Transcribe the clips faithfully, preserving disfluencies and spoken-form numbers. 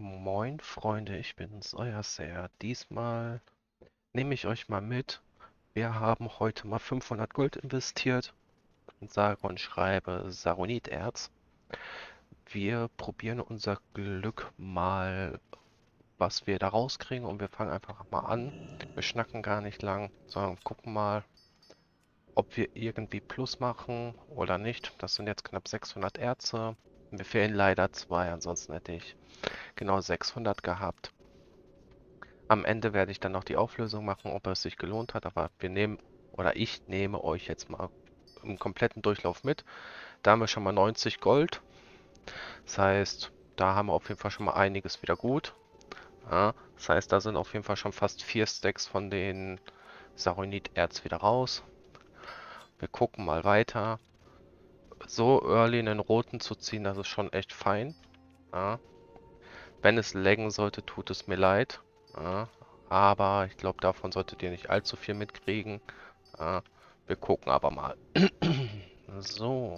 Moin Freunde, ich bin's, euer Ser. Diesmal nehme ich euch mal mit. Wir haben heute mal fünfhundert Gold investiert und sage und schreibe Saroniterz. Wir probieren unser Glück mal, was wir da rauskriegen, und wir fangen einfach mal an. Wir schnacken gar nicht lang, sondern gucken mal, ob wir irgendwie Plus machen oder nicht. Das sind jetzt knapp sechshundert Erze. Mir fehlen leider zwei, ansonsten hätte ich genau sechshundert gehabt. Am Ende werde ich dann noch die Auflösung machen, ob es sich gelohnt hat, aber wir nehmen, oder ich nehme euch jetzt mal im kompletten Durchlauf mit. Da haben wir schon mal neunzig Gold. Das heißt, da haben wir auf jeden Fall schon mal einiges wieder gut. Ja, das heißt, da sind auf jeden Fall schon fast vier Stacks von den Saronit-Erz wieder raus. Wir gucken mal weiter. So early einen roten zu ziehen, das ist schon echt fein. Ja. Wenn es laggen sollte, tut es mir leid. Ja. Aber ich glaube, davon solltet ihr nicht allzu viel mitkriegen. Ja. Wir gucken aber mal. So.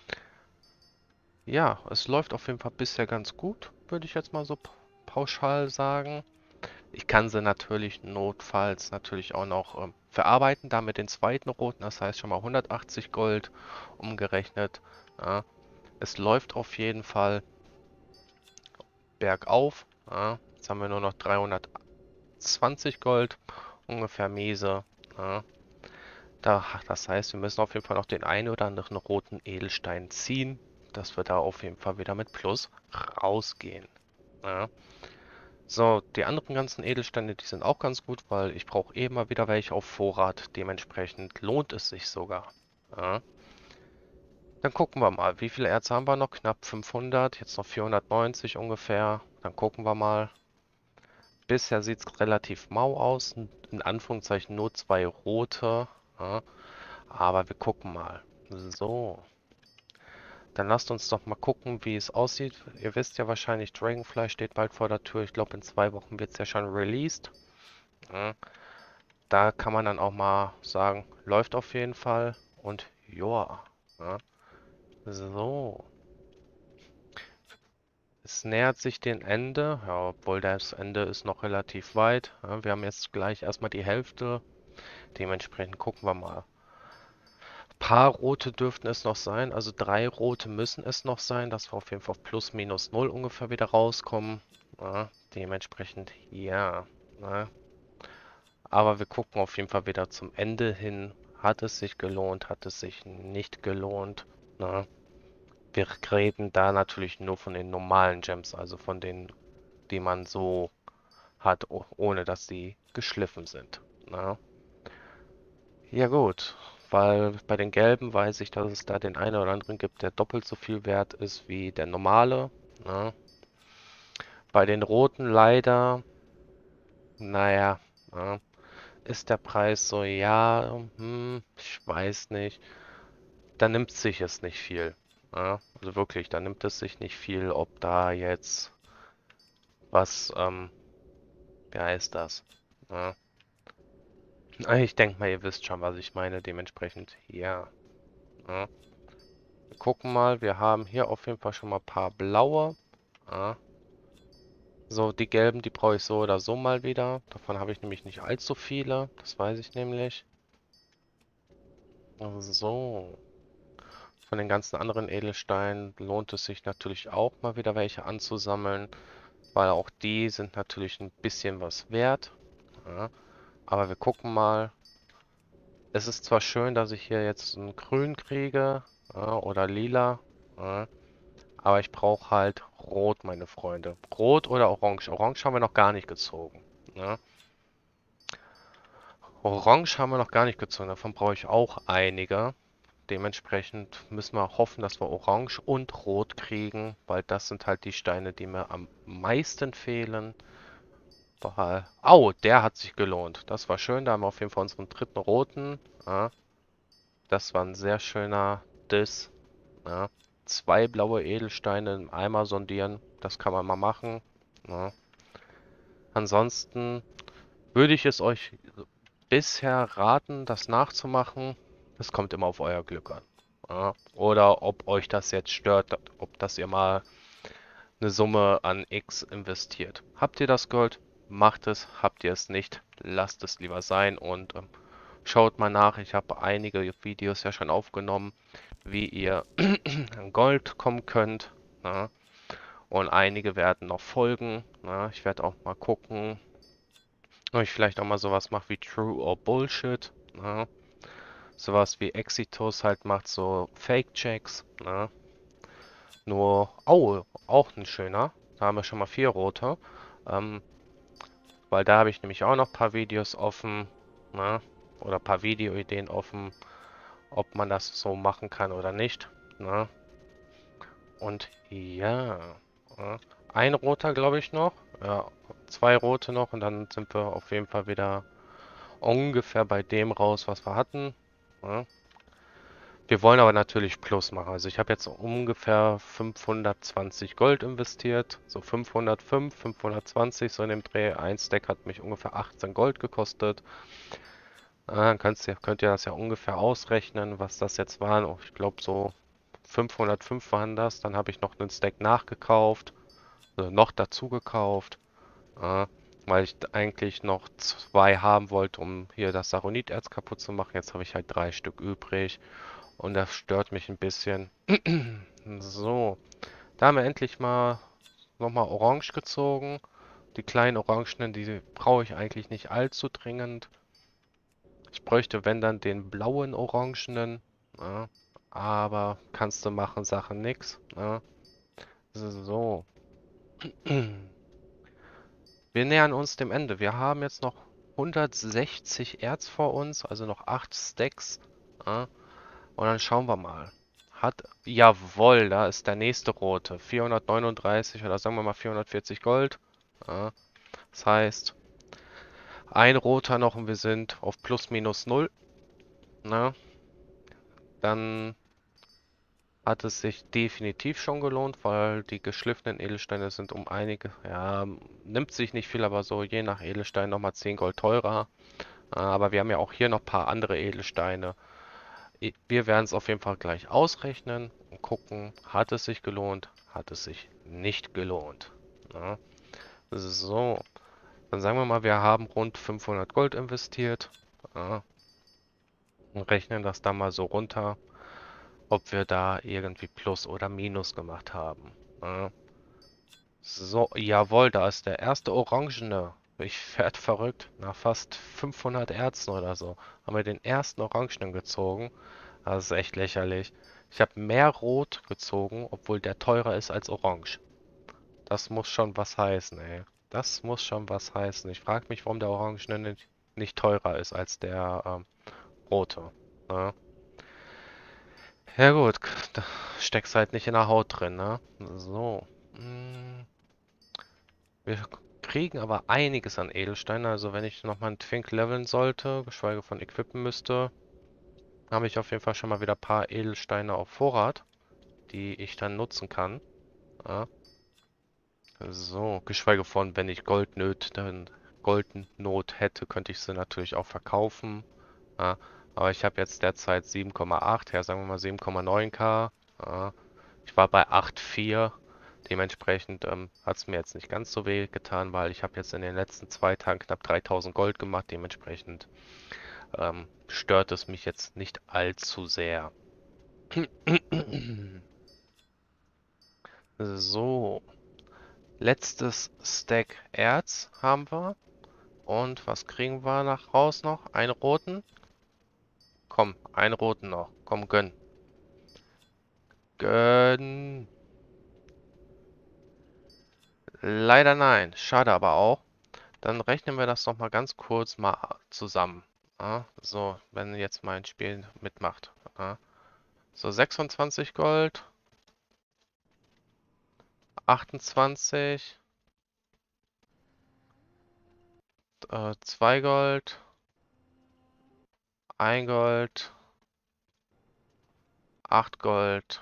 Ja, es läuft auf jeden Fall bisher ganz gut, würde ich jetzt mal so pauschal sagen. Ich kann sie natürlich notfalls natürlich auch noch ähm, verarbeiten, damit den zweiten roten, das heißt schon mal hundertachtzig Gold umgerechnet. Ja. Es läuft auf jeden Fall bergauf. Ja. Jetzt haben wir nur noch dreihundertzwanzig Gold, ungefähr miese. Ja. Da, das heißt, wir müssen auf jeden Fall noch den einen oder anderen roten Edelstein ziehen, dass wir da auf jeden Fall wieder mit Plus rausgehen. Ja. So, die anderen ganzen Edelsteine, die sind auch ganz gut, weil ich brauche eh mal wieder welche auf Vorrat. Dementsprechend lohnt es sich sogar. Ja. Dann gucken wir mal, wie viele Erze haben wir noch? Knapp fünfhundert, jetzt noch vierhundertneunzig ungefähr. Dann gucken wir mal. Bisher sieht es relativ mau aus. In Anführungszeichen nur zwei rote. Ja. Aber wir gucken mal. So. Dann lasst uns doch mal gucken, wie es aussieht. Ihr wisst ja wahrscheinlich, Dragonfly steht bald vor der Tür. Ich glaube, in zwei Wochen wird es ja schon released. Ja. Da kann man dann auch mal sagen, läuft auf jeden Fall. Und joa. Ja. So. Es nähert sich dem Ende. Ja, obwohl das Ende ist noch relativ weit. Ja, wir haben jetzt gleich erstmal die Hälfte. Dementsprechend gucken wir mal. Paar rote dürften es noch sein, also drei rote müssen es noch sein, dass wir auf jeden Fall auf plus minus null ungefähr wieder rauskommen. Ja, dementsprechend ja. Ja. Aber wir gucken auf jeden Fall wieder zum Ende hin. Hat es sich gelohnt, hat es sich nicht gelohnt. Ja. Wir reden da natürlich nur von den normalen Gems, also von denen, die man so hat, oh- ohne dass sie geschliffen sind. Ja. Ja gut, weil bei den gelben weiß ich, dass es da den einen oder anderen gibt, der doppelt so viel wert ist wie der normale. Ne? Bei den roten leider, naja, ja, ist der Preis so, ja, hm, ich weiß nicht. Da nimmt sich es nicht viel. Ja? Also wirklich, da nimmt es sich nicht viel, ob da jetzt was, ähm, wie heißt das? Ja? Ich denke mal, ihr wisst schon, was ich meine, dementsprechend, ja. Ja. Wir gucken mal, wir haben hier auf jeden Fall schon mal ein paar blaue. Ah. So, die gelben, die brauche ich so oder so mal wieder. Davon habe ich nämlich nicht allzu viele. Das weiß ich nämlich. So. Von den ganzen anderen Edelsteinen lohnt es sich natürlich auch mal wieder welche anzusammeln. Weil auch die sind natürlich ein bisschen was wert. Ja. Aber wir gucken mal. Es ist zwar schön, dass ich hier jetzt ein Grün kriege. Ja, oder Lila. Ja. Aber ich brauche halt Rot, meine Freunde. Rot oder Orange. Orange haben wir noch gar nicht gezogen. Ne? Orange haben wir noch gar nicht gezogen. Davon brauche ich auch einige. Dementsprechend müssen wir hoffen, dass wir Orange und Rot kriegen, weil das sind halt die Steine, die mir am meisten fehlen. Weil, au, der hat sich gelohnt. Das war schön. Da haben wir auf jeden Fall unseren dritten roten. Ja, das war ein sehr schöner Diss. Ja. Zwei blaue Edelsteine im Eimer sondieren. Das kann man mal machen. Ja. Ansonsten würde ich es euch bisher raten, das nachzumachen. Es kommt immer auf euer Glück an. Ja. Oder ob euch das jetzt stört, ob dass ihr mal eine Summe an X investiert. Habt ihr das Gold? Macht es. Habt ihr es nicht? Lasst es lieber sein und ähm, schaut mal nach. Ich habe einige Videos ja schon aufgenommen, wie ihr an Gold kommen könnt. Na? Und einige werden noch folgen. Na? Ich werde auch mal gucken, ob ich vielleicht auch mal sowas mache wie True or Bullshit. Na? Sowas wie Exitus halt macht, so Fake-Checks. Na? Nur, oh, auch ein schöner. Da haben wir schon mal vier rote. Ähm, weil da habe ich nämlich auch noch ein paar Videos offen. Na? Oder ein paar Videoideen offen, ob man das so machen kann oder nicht. Na? Und ja, ja. Ein roter glaube ich noch. Ja, zwei rote noch und dann sind wir auf jeden Fall wieder ungefähr bei dem raus, was wir hatten. Ja. Wir wollen aber natürlich Plus machen. Also ich habe jetzt ungefähr fünfhundertzwanzig Gold investiert. So fünfhundertfünf, fünfhundertzwanzig, so in dem Dreh. Ein Stack hat mich ungefähr achtzehn Gold gekostet. Äh, Dann könnt ihr, könnt ihr das ja ungefähr ausrechnen, was das jetzt waren. Oh, ich glaube so fünfhundertfünf waren das. Dann habe ich noch einen Stack nachgekauft, also noch dazu gekauft, äh, weil ich eigentlich noch zwei haben wollte, um hier das Saroniterz kaputt zu machen. Jetzt habe ich halt drei Stück übrig und das stört mich ein bisschen. So, da haben wir endlich mal nochmal Orange gezogen. Die kleinen Orangenen, die brauche ich eigentlich nicht allzu dringend. Ich bräuchte, wenn dann, den blauen Orangenen. Ja, aber kannst du machen, Sachen nix. Ja. So. Wir nähern uns dem Ende. Wir haben jetzt noch hundertsechzig Erz vor uns, also noch acht Stacks. Ja. Und dann schauen wir mal. Hat, jawohl, da ist der nächste rote. vierhundertneununddreißig oder sagen wir mal vierhundertvierzig Gold. Ja. Das heißt, ein roter noch und wir sind auf plus minus null. Na, dann hat es sich definitiv schon gelohnt, weil die geschliffenen Edelsteine sind um einige, ja, nimmt sich nicht viel, aber so je nach Edelstein nochmal zehn Gold teurer. Äh, Aber wir haben ja auch hier noch ein paar andere Edelsteine. I- Wir werden es auf jeden Fall gleich ausrechnen und gucken, hat es sich gelohnt, hat es sich nicht gelohnt. Ja. So, dann sagen wir mal, wir haben rund fünfhundert Gold investiert. Ja. Und rechnen das dann mal so runter, ob wir da irgendwie Plus oder Minus gemacht haben. Ja. So, jawohl, da ist der erste Orangene. Ich werd verrückt. Nach fast fünfhundert Erzen oder so haben wir den ersten Orangenen gezogen. Das ist echt lächerlich. Ich habe mehr Rot gezogen, obwohl der teurer ist als Orange. Das muss schon was heißen, ey. Das muss schon was heißen. Ich frage mich, warum der Orangene nicht, nicht teurer ist als der ähm, rote. Ja. Ja gut, da steckst halt nicht in der Haut drin, ne? So. mm, Wir kriegen aber einiges an Edelsteine. Also wenn ich nochmal einen Twink leveln sollte, geschweige von equippen müsste, habe ich auf jeden Fall schon mal wieder ein paar Edelsteine auf Vorrat, die ich dann nutzen kann. Ja. So, geschweige von, wenn ich Goldnöt, dann Goldnot hätte, könnte ich sie natürlich auch verkaufen. Ja. Aber ich habe jetzt derzeit sieben Komma acht, ja sagen wir mal sieben Komma neun K. Ja. Ich war bei acht Komma vier. Dementsprechend ähm, hat es mir jetzt nicht ganz so weh getan, weil ich habe jetzt in den letzten zwei Tagen knapp dreitausend Gold gemacht. Dementsprechend ähm, stört es mich jetzt nicht allzu sehr. So, letztes Stack Erz haben wir. Und was kriegen wir nach raus noch? Einen roten? Komm, einen roten noch. Komm, gönn. Gönn. Leider nein. Schade aber auch. Dann rechnen wir das noch mal ganz kurz mal zusammen. Ja, so, wenn jetzt mein Spiel mitmacht. Ja. So, sechsundzwanzig Gold, achtundzwanzig, äh, zwei Gold, ein Gold, acht Gold,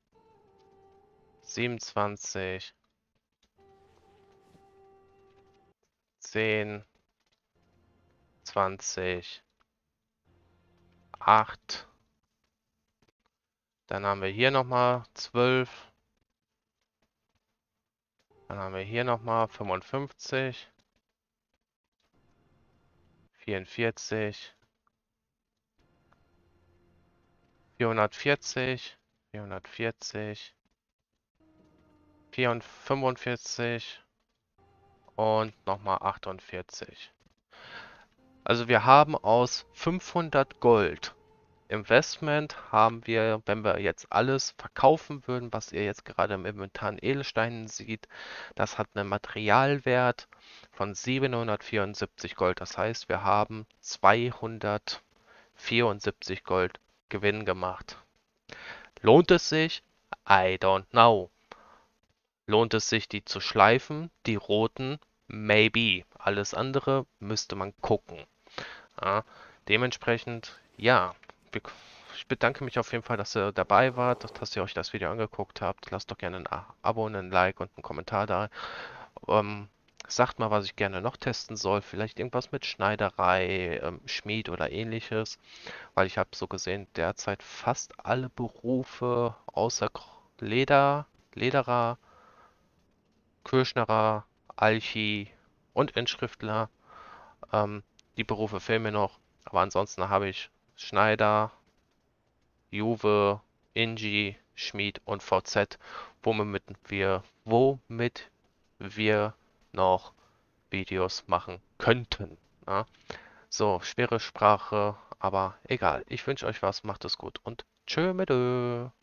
siebenundzwanzig, zehn, zwanzig, acht. Dann haben wir hier nochmal zwölf, Dann haben wir hier nochmal fünfundfünfzig, vierundvierzig, vierhundertvierzig, vierhundertvierzig, fünfundvierzig und nochmal achtundvierzig. Also wir haben aus fünfhundert Gold Investment haben wir, wenn wir jetzt alles verkaufen würden, was ihr jetzt gerade im Inventar an Edelsteinen seht, das hat einen Materialwert von siebenhundertvierundsiebzig Gold. Das heißt, wir haben zweihundertvierundsiebzig Gold Gewinn gemacht. Lohnt es sich? I don't know. Lohnt es sich, die zu schleifen? Die roten? Maybe. Alles andere müsste man gucken. Ja, dementsprechend, ja. Ich bedanke mich auf jeden Fall, dass ihr dabei wart, dass ihr euch das Video angeguckt habt. Lasst doch gerne ein Abo, ein Like und einen Kommentar da. Ähm, sagt mal, was ich gerne noch testen soll. Vielleicht irgendwas mit Schneiderei, ähm, Schmied oder ähnliches. Weil ich habe so gesehen, derzeit fast alle Berufe außer Leder, Lederer, Kirschnerer, Alchi und Inschriftler. Ähm, die Berufe fehlen mir noch. Aber ansonsten habe ich Schneider, Juve, Ingi, Schmied und V Z, womit wir, womit wir noch Videos machen könnten. Ja? So, schwere Sprache, aber egal. Ich wünsche euch was, macht es gut und tschö mit Ö.